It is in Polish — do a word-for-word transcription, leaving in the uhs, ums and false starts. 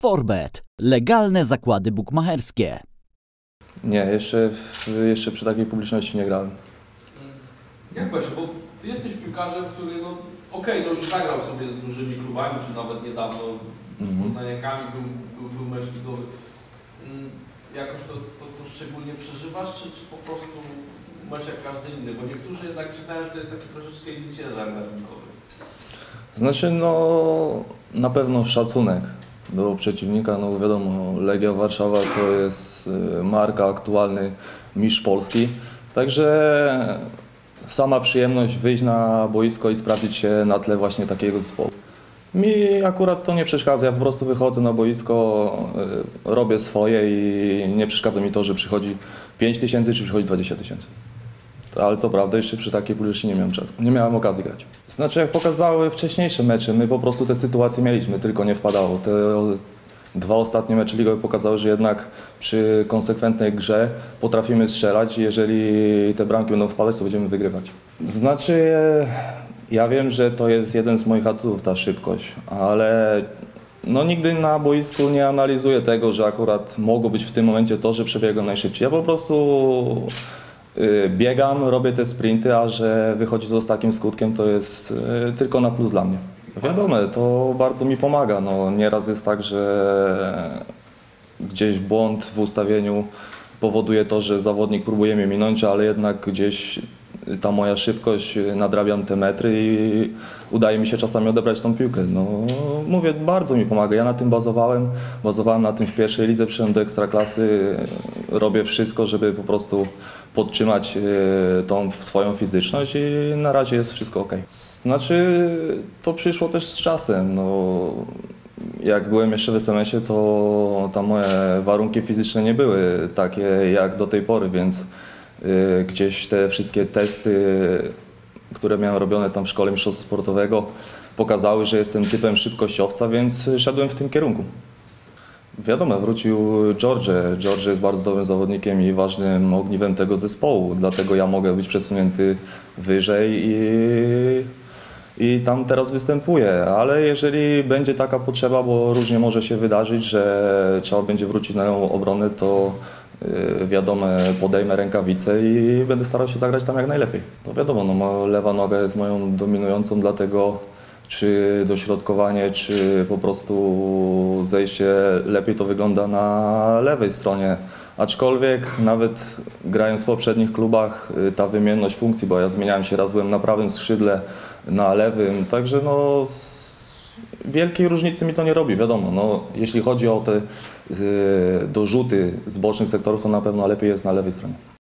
Forbet. Legalne zakłady bukmacherskie. Nie, jeszcze, jeszcze przy takiej publiczności nie grałem. Jak właśnie, bo ty jesteś piłkarzem, który no okej, okay, no już zagrał sobie z dużymi klubami, czy nawet niedawno z Mhm. Poznaniakami był, był, był mecz ligowy. Jakoś to, to, to szczególnie przeżywasz, czy, czy po prostu mecz jak każdy inny? Bo niektórzy jednak przyznają, że to jest taki troszeczkę inny ciężar gatunkowy. Znaczy, no na pewno szacunek do przeciwnika, no wiadomo, Legia Warszawa to jest marka, aktualny mistrz Polski, także sama przyjemność wyjść na boisko i sprawdzić się na tle właśnie takiego zespołu. Mi akurat to nie przeszkadza, ja po prostu wychodzę na boisko, robię swoje i nie przeszkadza mi to, że przychodzi pięć tysięcy czy przychodzi dwadzieścia tysięcy. Ale co prawda jeszcze przy takiej publiczności nie miałem czasu, nie miałem okazji grać. Znaczy jak pokazały wcześniejsze mecze, my po prostu te sytuacje mieliśmy, tylko nie wpadało. Te dwa ostatnie mecze ligowe pokazały, że jednak przy konsekwentnej grze potrafimy strzelać i jeżeli te bramki będą wpadać, to będziemy wygrywać. Znaczy ja wiem, że to jest jeden z moich atutów, ta szybkość, ale no nigdy na boisku nie analizuję tego, że akurat mogło być w tym momencie to, że przebiegłem najszybciej. Ja po prostu biegam, robię te sprinty, a że wychodzi to z takim skutkiem, to jest tylko na plus dla mnie. Wiadomo, to bardzo mi pomaga. No, nieraz jest tak, że gdzieś błąd w ustawieniu powoduje to, że zawodnik próbuje mnie minąć, ale jednak gdzieś ta moja szybkość, nadrabiam te metry i udaje mi się czasami odebrać tą piłkę. No, mówię, bardzo mi pomaga. Ja na tym bazowałem, bazowałem na tym w pierwszej lidze, przyszedłem do Ekstraklasy, robię wszystko, żeby po prostu podtrzymać tą swoją fizyczność i na razie jest wszystko ok. Znaczy, to przyszło też z czasem. No, jak byłem jeszcze w es em esie, to tam moje warunki fizyczne nie były takie jak do tej pory, więc gdzieś te wszystkie testy, które miałem robione tam w szkole mistrzostwa sportowego, pokazały, że jestem typem szybkościowca, więc szedłem w tym kierunku. Wiadomo, wrócił George. George jest bardzo dobrym zawodnikiem i ważnym ogniwem tego zespołu, dlatego ja mogę być przesunięty wyżej i, i tam teraz występuję. Ale jeżeli będzie taka potrzeba, bo różnie może się wydarzyć, że trzeba będzie wrócić na nową obronę, to wiadomo, podejmę rękawice i będę starał się zagrać tam jak najlepiej. To wiadomo, no, moja lewa noga jest moją dominującą, dlatego czy dośrodkowanie, czy po prostu zejście lepiej to wygląda na lewej stronie. Aczkolwiek nawet grając w poprzednich klubach ta wymienność funkcji, bo ja zmieniałem się, raz byłem na prawym skrzydle, na lewym, także no wielkiej różnicy mi to nie robi, wiadomo. No, jeśli chodzi o te y, dorzuty z bocznych sektorów, to na pewno lepiej jest na lewej stronie.